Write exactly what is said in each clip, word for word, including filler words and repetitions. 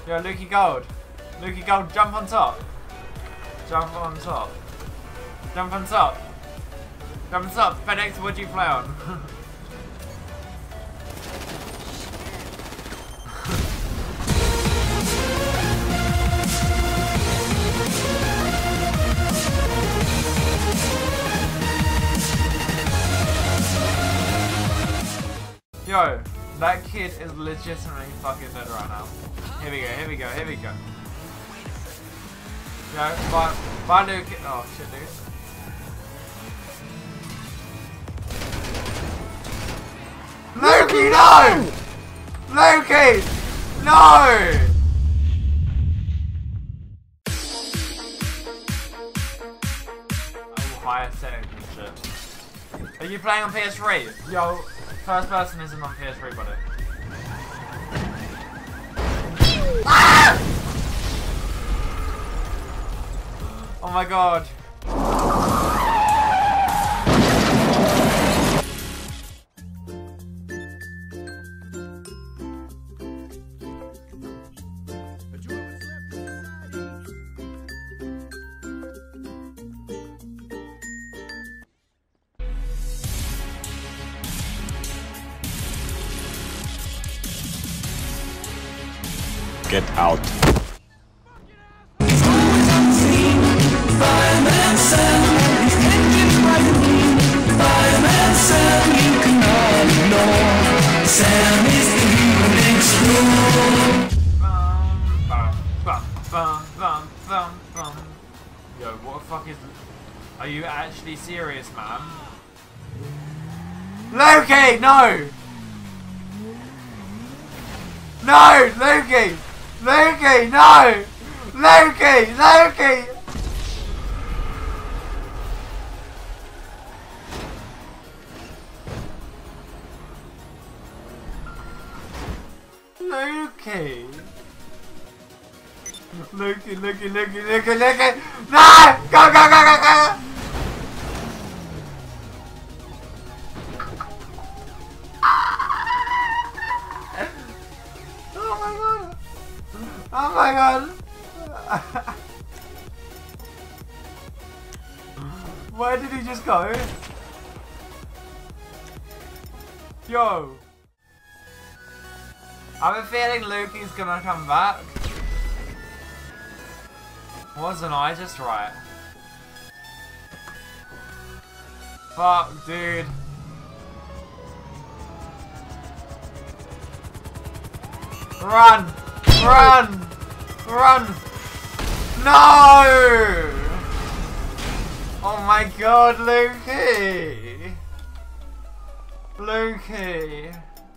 Yo, Lukey Gold. Lukey Gold, jump on top. Jump on top. Jump on top. Jump on top. FedEx, what do you play on? Yo, that kid is legitimately fucking dead right now. Here we go, here we go, here we go. Yo, bye, bye Luke. Oh shit, dude. Lukey, no! Lukey! No! Oh, higher settings and shit. Are you playing on P S three? Yo, first person isn't on P S three, buddy. Ah! Oh my god. Get out. Yo, what the fuck is... Are you actually serious, man? Lukey, no! No, Lukey! Lukey, no! Lukey, Lukey! Lukey! Lukey, Lukey, Lukey, Lukey, Lukey! No! Go, go, go, go, go! Oh my god! Where did he just go? Yo! I have a feeling Lukey's gonna come back. Wasn't I just right? Fuck, dude. Run! Run! Run! No! Oh my god, Lukey! Lukey!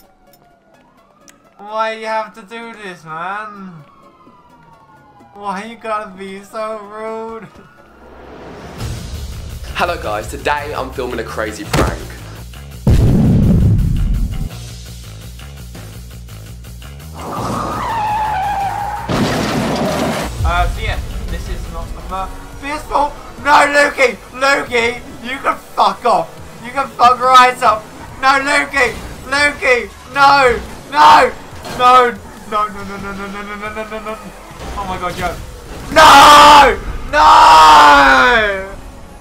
Why you have to do this, man? Why you gotta be so rude? Hello guys, today I'm filming a crazy prank. Uh, so yeah, this is not a P S four. No, Lukey! Lukey! You can fuck off! You can fuck right up! No, Lukey! Lukey! No! No! No! No, no, no, no, no, no, no, no, no, no, no. Oh my god, yo. No! No!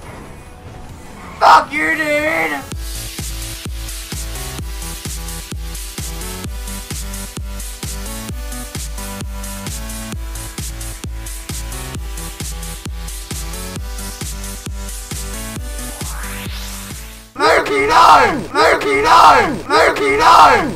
Fuck you, dude! Lukey, no! Lukey, no! Lukey, no!